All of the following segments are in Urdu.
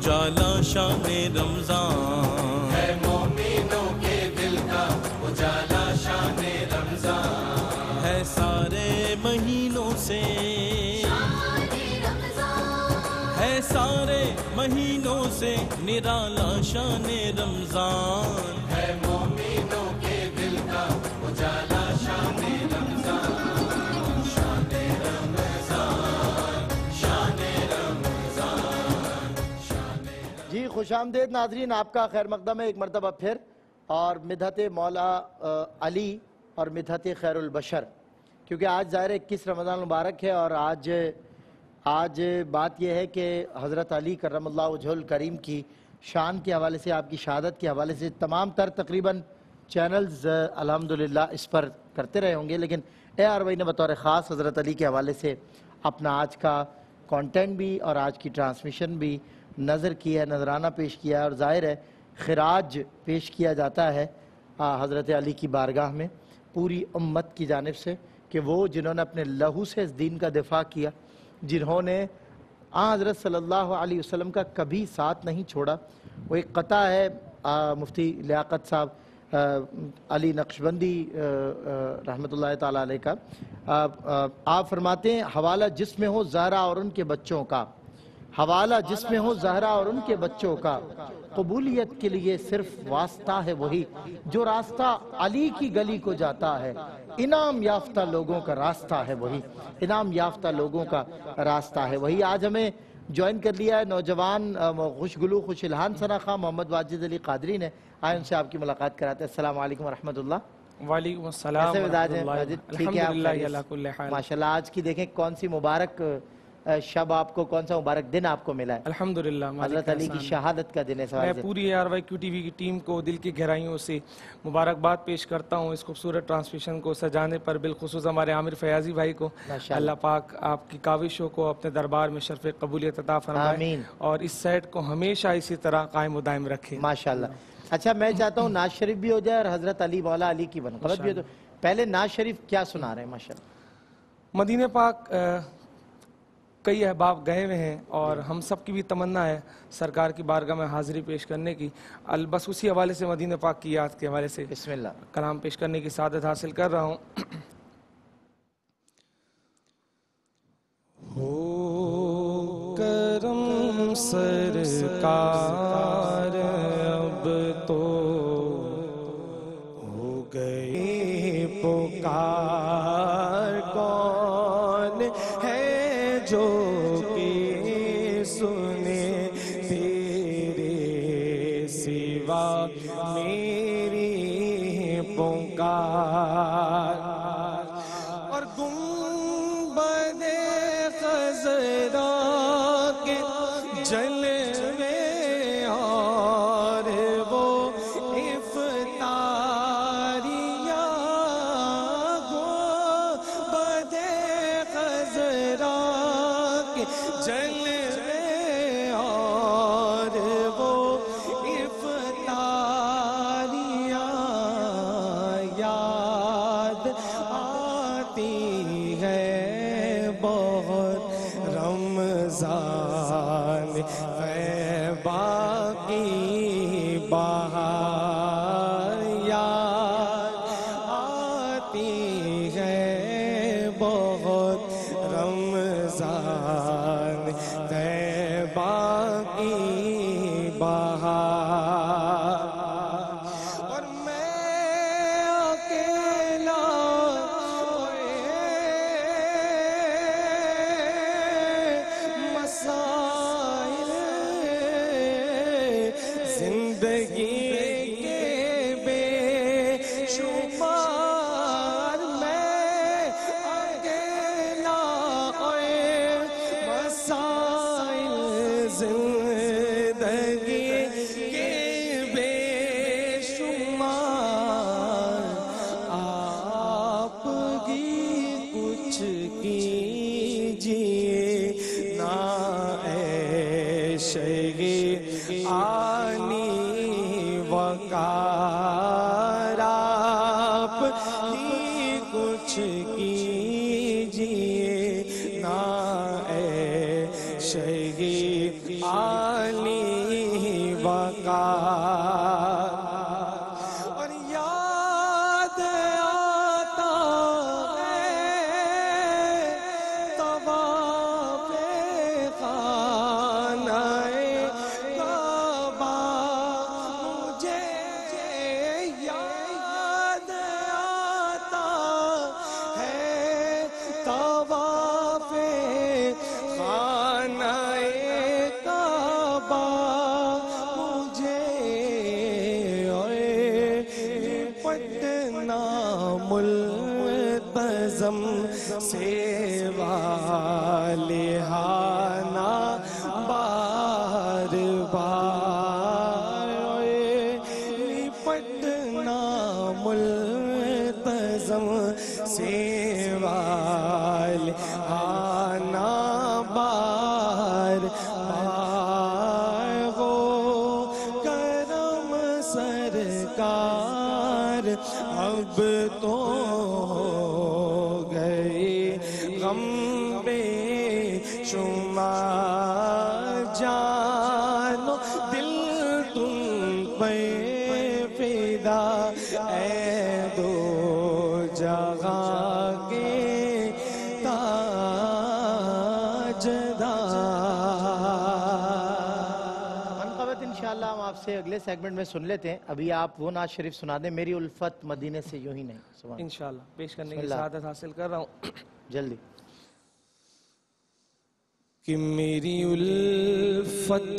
اجالا شان رمضان ہے، مومنوں کے دل کا اجالا شان رمضان ہے، سارے مہینوں سے ہے، سارے مہینوں سے نرالا شان رمضان ہے، مومنوں کے دل کا اجالا شان رمضان، شان رمضان، شان رمضان، شان جی خوش آمدید ناظرین، آپ کا خیر مقدم ہے ایک مرتبہ پھر، اور مدحت مولا علی اور مدحت خیر البشر، کیونکہ آج ظاہر 21 رمضان مبارک ہے، اور آج بات یہ ہے کہ حضرت علی کرم اللہ وجہہ الکریم کی شان کے حوالے سے، آپ کی شہادت کے حوالے سے تمام تر تقریباً چینلز الحمدللہ اس پر کرتے رہے ہوں گے، لیکن اے آر وائی نے بطور خاص حضرت علی کے حوالے سے اپنا آج کا کانٹینٹ بھی اور آج کی ٹرانسمیشن بھی نظر کی ہے، نظرانہ پیش کیا ہے، اور ظاہر ہے خراج پیش کیا جاتا ہے حضرت علی کی بارگاہ میں پوری امت کی جانب سے، کہ وہ جنہوں نے اپنے لہو سے اس دین کا دفاع کیا، جنہوں نے حضرت صلی اللہ علیہ وسلم کا کبھی ساتھ نہیں چھوڑا۔ وہ ایک قطعہ ہے مفتی لیاقت صاحب علی نقشبندی رحمۃ اللہ تعالیٰ علیہ کا، آپ فرماتے ہیں حوالہ جس میں ہو زہرا اور ان کے بچوں کا، حوالہ جس میں ہو زہرا اور ان کے بچوں کا، قبولیت کے لیے صرف واسطہ ہے وہی جو راستہ علی کی گلی کو جاتا ہے، انعام یافتہ لوگوں کا راستہ ہے وہی، انعام یافتہ لوگوں کا راستہ ہے وہی۔ آج ہمیں جوائن کر لیا ہے نوجوان خوشگلو خوش الہان ثنا خواہ محمد واجد علی قادری نے، آئے ان سے آپ کی ملاقات کراتے ہیں۔ السلام علیکم ورحمۃ اللہ۔ وعلیکم السلام ورحمۃ اللہ، الحمدللہ علی کل حال۔ ماشاءاللہ آج کی دیکھیں کون سی مبارک شب آپ کو، کون سا مبارک دن آپ کو ملا ہے؟ الحمدللہ حضرت علی کی شہادت کا دن ہے۔ میں پوری A R Y Q T V کی ٹیم کو دل کی گہرائیوں سے مبارکباد پیش کرتا ہوں اس خوبصورت ٹرانسمیشن کو سجانے پر، بالخصوص ہمارے عامر فیاضی بھائی کو، اللہ پاک آپ کی کاوشوں کو اپنے دربار میں شرف قبولیت عطا فرمائے اور اس سیٹ کو ہمیشہ اسی طرح قائم و دائم رکھے ماشاءاللہ۔ اچھا میں چاہتا ہوں نعت شریف بھی ہو جائے اور حضرت علی مولا علی کی بنقبت بھی ہو جائے۔ پہلے نعت شریف کیا سنا رہے ہیں؟ ماشاءاللہ مدینہ پاک کئی احباب گئے ہوئے ہیں اور ہم سب کی بھی تمنا ہے سرکار کی بارگاہ میں حاضری پیش کرنے کی، بس اسی حوالے سے مدینہ پاک کی یاد کے حوالے سے بسم اللہ کلام پیش کرنے کی سعادت حاصل کر رہا ہوں۔ ہو کرم سرکار اب تو ہو گئے پکار، کون ہے جو کہ سنے تیرے سوا میری پکار، اور گنبد خضرا کے جلوے اور وہ افطاریاں، گنبد خضرا کے جلوے اور وہ افطاریاں یاد آتی ہے بہت رمضان غیبا کی بہار، یاد آتی ہے بہت رمضان غیبا کی بہار، اور میں اکیلا مسائل زندگی کے بے شمار، میں اکیلا مسائل زندگی کے بے شمار، آپ کی کچھ کیجیے نا اے شیخ آنی وقار، آپ کی کچھ کیجیے نا اے شیخ آنی وقار اور یاد آتا ہے طواف خانہ کعبہ مجھے یاد آتا ہے طواف خانہ کعبہ مجھے پٹنا ملتزم سے والہانہ بار بار پٹنا ملتزم سے والہانہ بار بار وہ کرم سرکار اب تو ہو گئے غم بے شمار جانو دل تم پہ فدا اے دو جہاں کے منقبت انشاءاللہ ہم آپ سے اگلے سیگمنٹ میں سن لیتے ہیں. ابھی آپ وہ نعت شریف سنا دیں, میری الفت مدینے سے یوں ہی نہیں. سبحان انشاءاللہ پیش کرنے کی بسم اللہ. سعادت حاصل کر رہا ہوں. جلدی. کہ میری الفت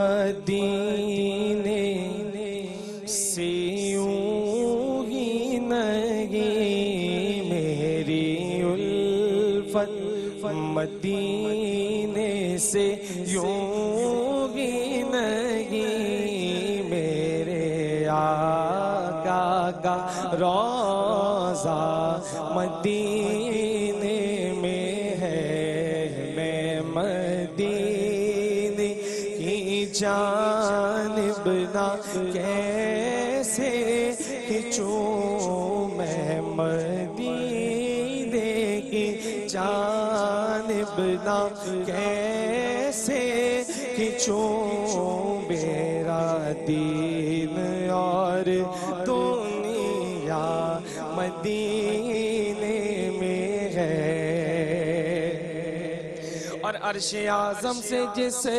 مدینے سے یوں ہی نہیں, میری الفت مدینے سے یوں ہی نہیں, میرے آقا کا روضہ مدینے میں ہے, میں مدینے کی جانب نہ کیسے کھنچوں, میں مدینے کی جانب نہ کیسے کھنچوں, میرا دین اور دنیا مدینے میں ہے, اور عرش اعظم سے جسے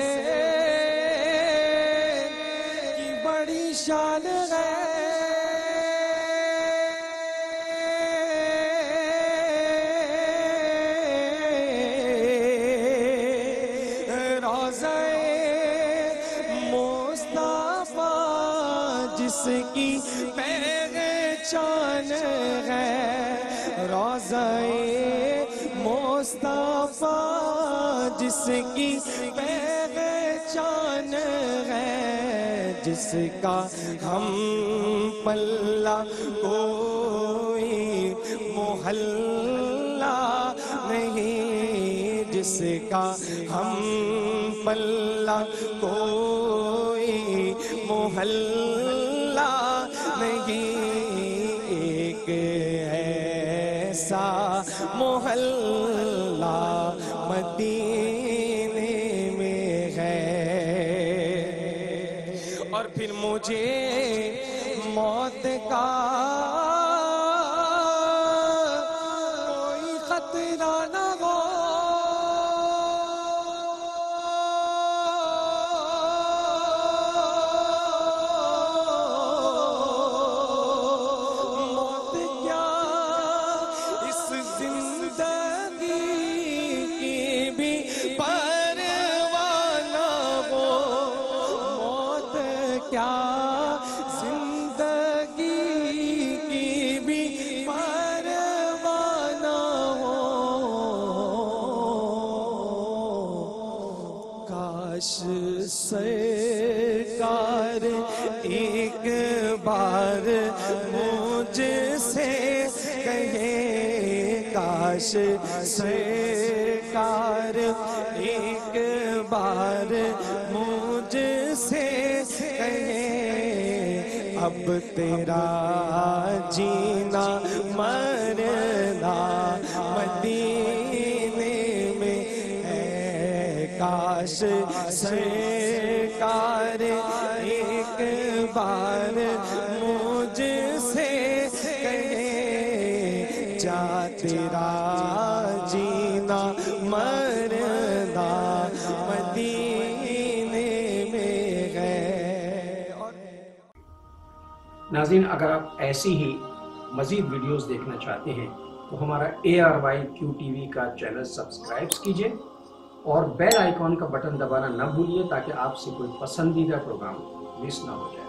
کی بڑی شان ہے, روضہ مصطفیٰ جس کی پہچان ہے, روضہ مصطفیٰ جس کی پہچان ہے, جس کا ہم پلہ کوئی محلہ نہیں, جس کا ہم پلہ کوئی محلہ نہیں, ایک ایسا محلہ مدینے میں ہے, اور پھر مجھے موت کا کوئی خطرہ نہ ہو, موت کیا اس زندگی کی بھی پرواہ نہ ہو, موت کیا زندگی کی بھی پرواہ نہ ہو, کاش سرکار ایک بار مجھ سے کہے, کاش سرکار ایک بار مجھ سے کہے, اب تیرا جینا مرنا مدینے میں ہے, کاش سرکار بار مجھ سے کہے جا تیرا جینا مرنا مدینے میں ہے۔ ناظرین، اگر آپ ایسی ہی مزید ویڈیوز دیکھنا چاہتے ہیں تو ہمارا ARYQTV کا چینل سبسکرائب کیجئے اور بیل آئیکن کا بٹن دبانا نہ بھولیے تاکہ آپ سے کوئی پسندیدہ پروگرام مس نہ ہو جائے۔